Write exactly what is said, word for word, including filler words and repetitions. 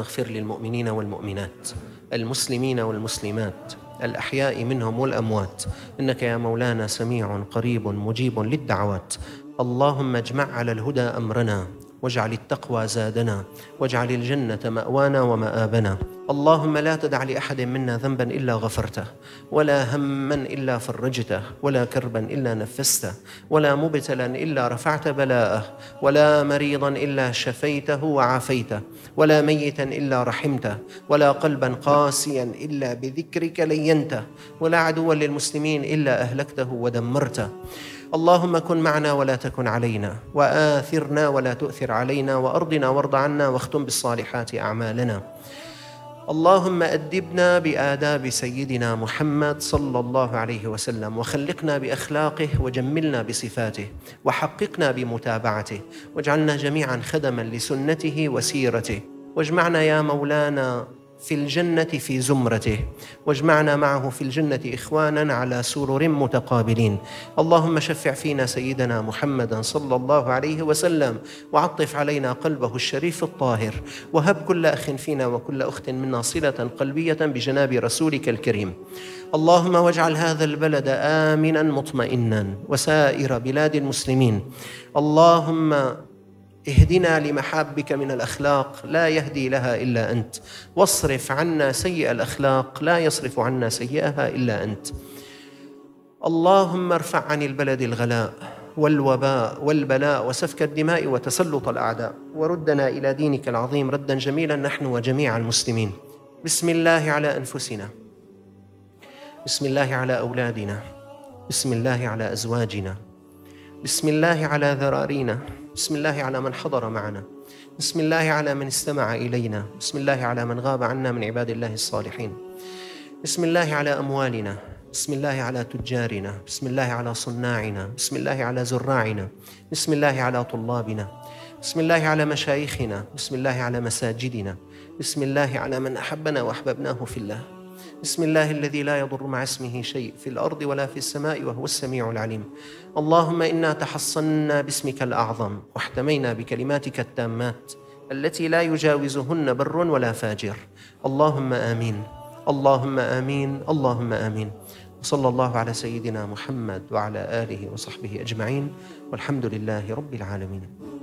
اغفر للمؤمنين والمؤمنات، المسلمين والمسلمات، الأحياء منهم والأموات، إنك يا مولانا سميع قريب مجيب للدعوات. اللهم اجمع على الهدى أمرنا، واجعل التقوى زادنا، واجعل الجنة مأوانا ومآبنا. اللهم لا تدع لأحد منا ذنبا إلا غفرته، ولا هما إلا فرجته، ولا كربا إلا نفسته، ولا مبتلا إلا رفعت بلاءه، ولا مريضا إلا شفيته وعافيته، ولا ميتا إلا رحمته، ولا قلبا قاسيا إلا بذكرك لينته، ولا عدوا للمسلمين إلا أهلكته ودمرته. اللهم كن معنا ولا تكن علينا، وآثرنا ولا تؤثر علينا، وأرضنا وارض عنا، واختم بالصالحات أعمالنا. اللهم أدبنا بآداب سيدنا محمد صلى الله عليه وسلم، وخلقنا بأخلاقه، وجملنا بصفاته، وحققنا بمتابعته، واجعلنا جميعا خدما لسنته وسيرته، واجمعنا يا مولانا في الجنة في زمرته، واجمعنا معه في الجنة إخوانا على سرر متقابلين. اللهم شفع فينا سيدنا محمدا صلى الله عليه وسلم، وعطف علينا قلبه الشريف الطاهر، وهب كل أخ فينا وكل أخت منا صلة قلبية بجناب رسولك الكريم. اللهم واجعل هذا البلد آمنا مطمئنا، وسائر بلاد المسلمين. اللهم اهدنا لمحابك من الأخلاق لا يهدي لها إلا أنت، واصرف عنا سيئ الأخلاق لا يصرف عنا سيئها إلا أنت. اللهم ارفع عن البلد الغلاء والوباء والبلاء وسفك الدماء وتسلط الأعداء، وردنا إلى دينك العظيم ردا جميلا نحن وجميع المسلمين. بسم الله على أنفسنا، بسم الله على أولادنا، بسم الله على أزواجنا، بسم الله على ذرارينا، بسم الله على من حضر معنا، بسم الله على من استمع إلينا، بسم الله على من غاب عنا من عباد الله الصالحين، بسم الله على أموالنا، بسم الله على تجارنا، بسم الله على صناعنا، بسم الله على زراعنا، بسم الله على طلابنا، بسم الله على مشايخنا، بسم الله على مساجدنا، بسم الله على من أحبنا وأحببناه في الله. بسم الله الذي لا يضر مع اسمه شيء في الأرض ولا في السماء وهو السميع العليم. اللهم إنا تحصنا باسمك الأعظم، واحتمينا بكلماتك التامات التي لا يجاوزهن بر ولا فاجر. اللهم آمين، اللهم آمين، اللهم آمين. وصلى الله على سيدنا محمد وعلى آله وصحبه أجمعين، والحمد لله رب العالمين.